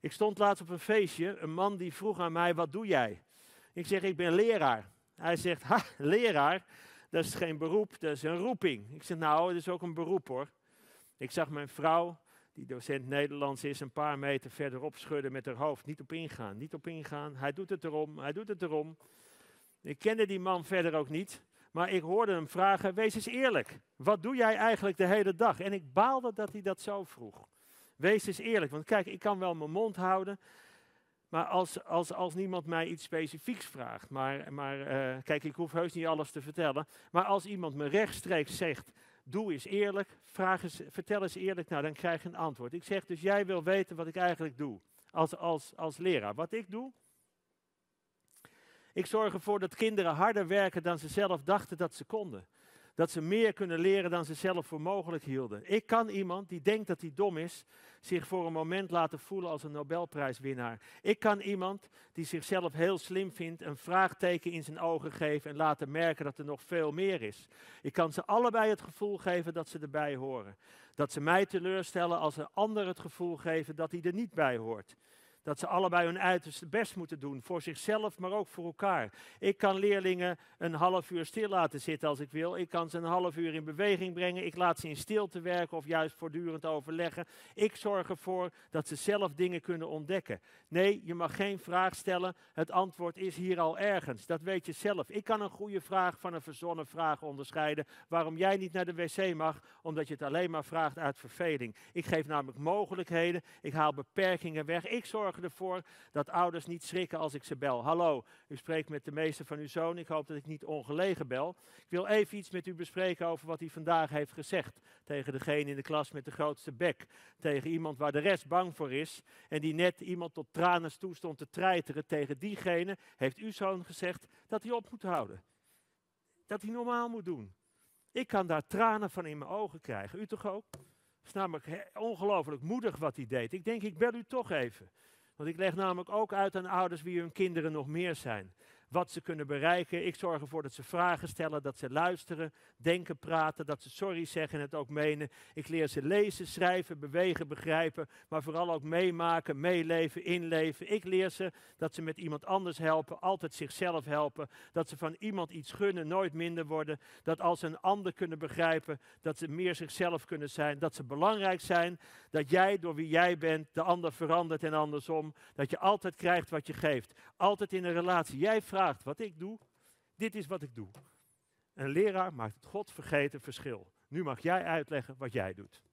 Ik stond laatst op een feestje, een man die vroeg aan mij, wat doe jij? Ik zeg, ik ben leraar. Hij zegt, ha, leraar, dat is geen beroep, dat is een roeping. Ik zeg, nou, dat is ook een beroep hoor. Ik zag mijn vrouw, die docent Nederlands is, een paar meter verderop schudden met haar hoofd. Niet op ingaan, niet op ingaan. Hij doet het erom, hij doet het erom. Ik kende die man verder ook niet, maar ik hoorde hem vragen, wees eens eerlijk. Wat doe jij eigenlijk de hele dag? En ik baalde dat hij dat zo vroeg. Wees eens eerlijk, want kijk, ik kan wel mijn mond houden, maar als niemand mij iets specifieks vraagt, kijk, ik hoef heus niet alles te vertellen, maar als iemand me rechtstreeks zegt, doe eens eerlijk, vertel eens eerlijk, nou dan krijg je een antwoord. Ik zeg dus, jij wil weten wat ik eigenlijk doe, als leraar. Wat ik doe? Ik zorg ervoor dat kinderen harder werken dan ze zelf dachten dat ze konden. Dat ze meer kunnen leren dan ze zelf voor mogelijk hielden. Ik kan iemand die denkt dat hij dom is, zich voor een moment laten voelen als een Nobelprijswinnaar. Ik kan iemand die zichzelf heel slim vindt, een vraagteken in zijn ogen geven en laten merken dat er nog veel meer is. Ik kan ze allebei het gevoel geven dat ze erbij horen. Dat ze mij teleurstellen als een ander het gevoel geven dat hij er niet bij hoort. Dat ze allebei hun uiterste best moeten doen, voor zichzelf, maar ook voor elkaar. Ik kan leerlingen een half uur stil laten zitten als ik wil. Ik kan ze een half uur in beweging brengen. Ik laat ze in stilte werken of juist voortdurend overleggen. Ik zorg ervoor dat ze zelf dingen kunnen ontdekken. Nee, je mag geen vraag stellen. Het antwoord is hier al ergens. Dat weet je zelf. Ik kan een goede vraag van een verzonnen vraag onderscheiden. Waarom jij niet naar de wc mag, omdat je het alleen maar vraagt uit verveling. Ik geef namelijk mogelijkheden. Ik haal beperkingen weg. Ik zorg ervoor dat ouders niet schrikken als ik ze bel. Hallo, u spreekt met de meester van uw zoon. Ik hoop dat ik niet ongelegen bel. Ik wil even iets met u bespreken over wat hij vandaag heeft gezegd. Tegen degene in de klas met de grootste bek. Tegen iemand waar de rest bang voor is. En die net iemand tot tranen toe stond te treiteren. Tegen diegene heeft uw zoon gezegd dat hij op moet houden. Dat hij normaal moet doen. Ik kan daar tranen van in mijn ogen krijgen. U toch ook? Het is namelijk ongelooflijk moedig wat hij deed. Ik denk, ik bel u toch even. Want ik leg namelijk ook uit aan ouders wie hun kinderen nog meer zijn. Wat ze kunnen bereiken. Ik zorg ervoor dat ze vragen stellen, dat ze luisteren, denken, praten, dat ze sorry zeggen en het ook menen. Ik leer ze lezen, schrijven, bewegen, begrijpen, maar vooral ook meemaken, meeleven, inleven. Ik leer ze dat ze met iemand anders helpen, altijd zichzelf helpen. Dat ze van iemand iets gunnen, nooit minder worden. Dat als ze een ander kunnen begrijpen, dat ze meer zichzelf kunnen zijn. Dat ze belangrijk zijn, dat jij door wie jij bent, de ander verandert en andersom. Dat je altijd krijgt wat je geeft. Altijd in een relatie. Jij vraagt wat ik doe, dit is wat ik doe. Een leraar maakt het godvergeten verschil. Nu mag jij uitleggen wat jij doet.